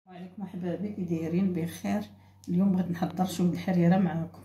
وعليكم احبابي، كي دايرين؟ بخير. اليوم بغيت نحضر شويه الحريره معاكم.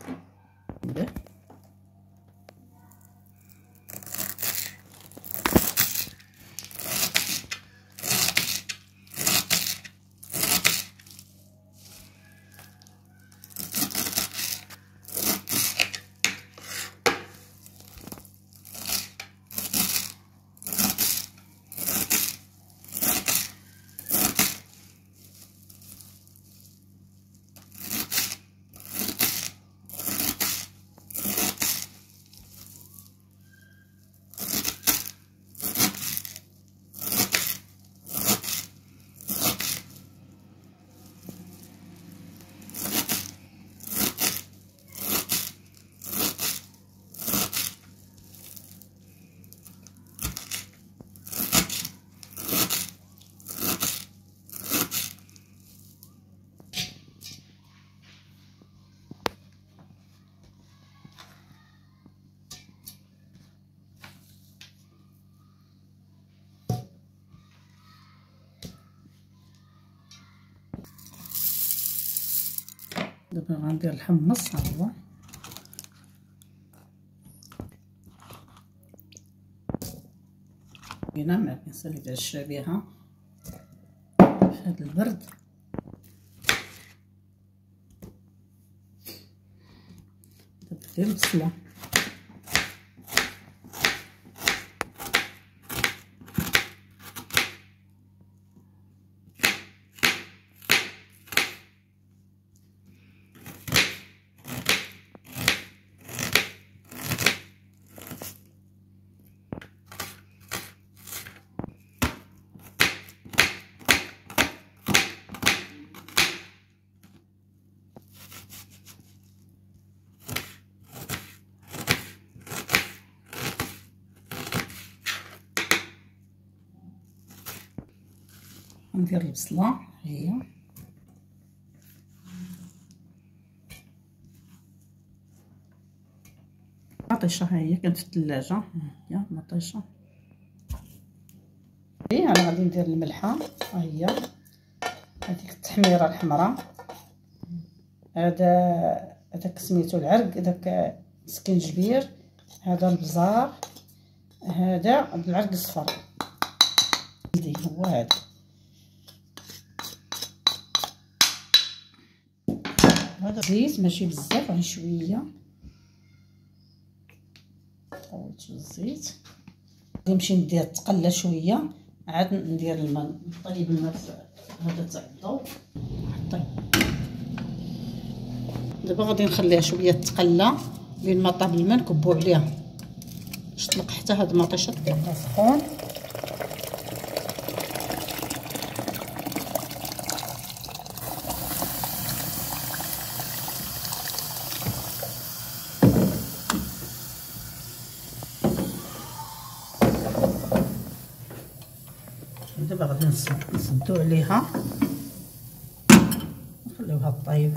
دابا غندير الحمص. ها هو بينا ما كنسالي تعشى بها في هذا البرد. دابا ندير البصله، ندير البصله. هي مطيشه، ها هي كانت في الثلاجه، هي مطيشه. انا غادي ندير الملحه. ها هي هذيك التحميره الحمراء. هذاك سميتو العرق، داك سكنجبير، هذا البزار، هذا العرق الصفر. هو هذا. هذا زيت ماشي بزاف، غير شويه. طويت الزيت، نمشي ندير تقلى شويه، عاد ندير الماء، نطيب الماء هذا تاع الضوء. طيب دابا غادي نخليها شويه تقلى، بين ما طاب الماء نكبو عليها باش تطلق حتى هاد المطيشه تبقى سخون. دابا غادي نسدو عليها نخليوها طيب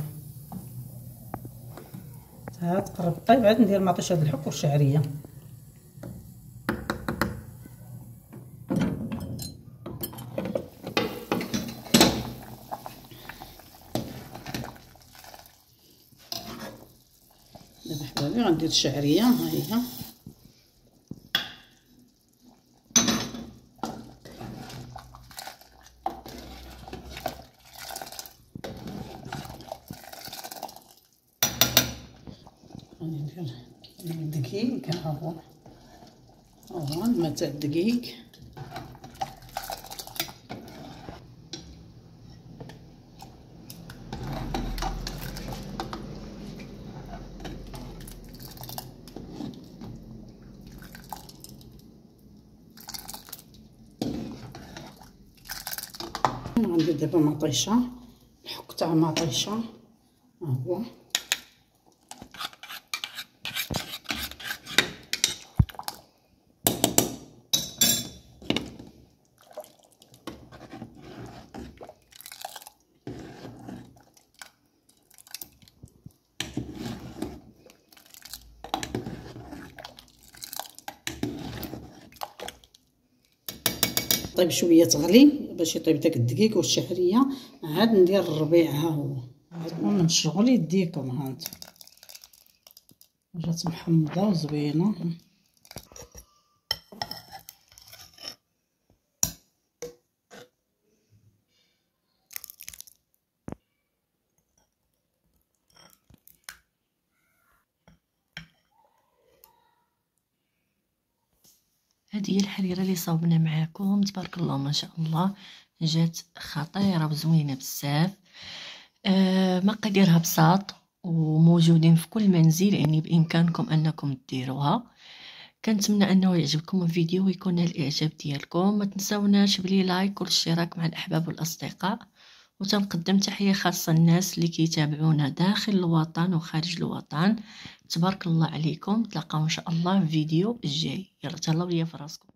حتى تقرب طيب. عاد ندير مطيشه د الحك والشعريه. دابا حبابي غندير الشعريه. ها هي ندير الدقيق. ها هو الماء تاع الدقيق. غندير دابا مطيشه، الحك تاع مطيشه. ها هو طيب شويه تغلي باش يطيب داك الدقيق والشعريه. عاد ندير الربيع، ها هو من شغل يديكم. ها انت جات محمضه وزوينه. هذه هي الحريره اللي صاوبنا معاكم. تبارك الله ما شاء الله، جات خطيره وزوينه بزاف. مقاديرها بساط وموجودين في كل منزل، يعني بامكانكم انكم ديروها. كنتمنى انه يعجبكم الفيديو ويكون الاعجاب ديالكم. ما تنساوناش بلي لايك والاشتراك مع الاحباب والاصدقاء. وتنقدم تحيه خاصه للناس اللي كيتابعونا داخل الوطن وخارج الوطن. تبارك الله عليكم. تلاقاو ان شاء الله في فيديو الجاي. يلا تهلاو ليا في راسكم.